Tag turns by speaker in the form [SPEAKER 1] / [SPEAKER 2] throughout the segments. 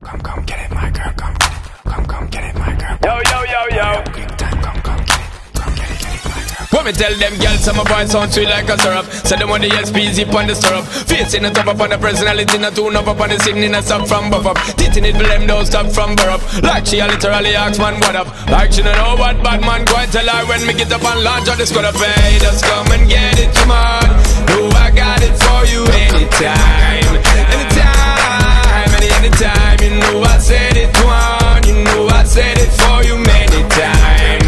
[SPEAKER 1] Come get it, my girl, come get it. Come get it, my girl.
[SPEAKER 2] Yo.
[SPEAKER 1] Big time, come get it. Come get it, my girl.
[SPEAKER 2] When me tell them girls, some of boys sound sweet like a syrup. Say them want the SP zip on the stirrup. Facing it up upon the personality, not tune up upon the singing, a stop from buff up. Titting it for them, don't stop from burr up. Like she a literally asks man what up. Like she don't know what bad man go and tell her when me get up and launch on the squad of pay. Just come and get it, come on. No, I got it for you anytime. Anytime, you know I said it one, you know I said it for you many times.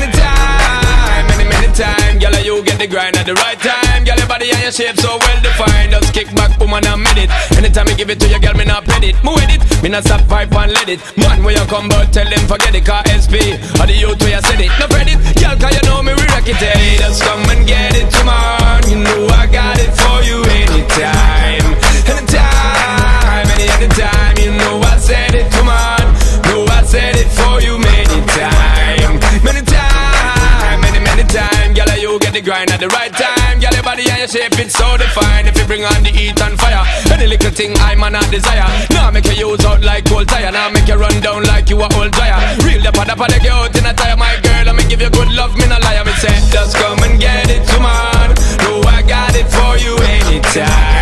[SPEAKER 2] Many times, girl, you get the grind at the right time. Girl, your body and your shape so well defined. Just kick back, woman, and mid it. Anytime you give it to your girl, me not pet it. Me with it, me not stop pipe and let it. Man, when you come out, tell them forget it, car SP. Or the youth where you said it, no credit. Girl, cause you know me, we rock it, hey. Just come and get it, come on. You know I got it for you anytime. Anytime, you know I said it, come on. No, I said it for you many times. Many times, girl, you get the grind at the right time. Girl, your body and your shape, it's so defined. If you bring on the heat and fire, any little thing I man not desire. Now make you use out like cold tire. Now make you run down like you a old dryer. Real the pada get out in a tire, my girl. I me give you good love, me no lie. Me say, just come and get it, come on. No, I got it for you anytime.